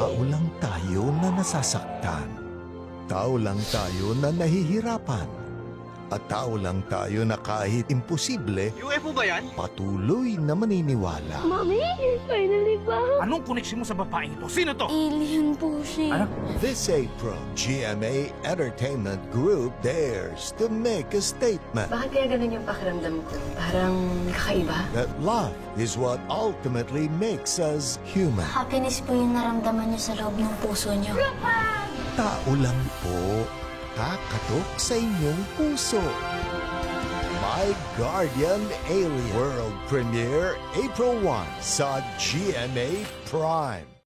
Tao lang tayo na nasasaktan. Tao lang tayo na nahihirapan. At tao lang tayo na kahit imposible, UFO ba yan? patuloy na maniniwala. Mommy, finally ba? Anong koneksyon mo sa babaeng ito? Sino to? Alien po siya. Ano? This April, GMA Entertainment Group dares to make a statement Bakit kaya ganun yung pakiramdam ko? Parang kakaiba? that love is what ultimately makes us human. Happiness po yung naramdaman niyo sa loob ng puso niyo. Tao lang po, kakatok sa inyong puso. My Guardian Alien World Premiere April 1 sa GMA Prime.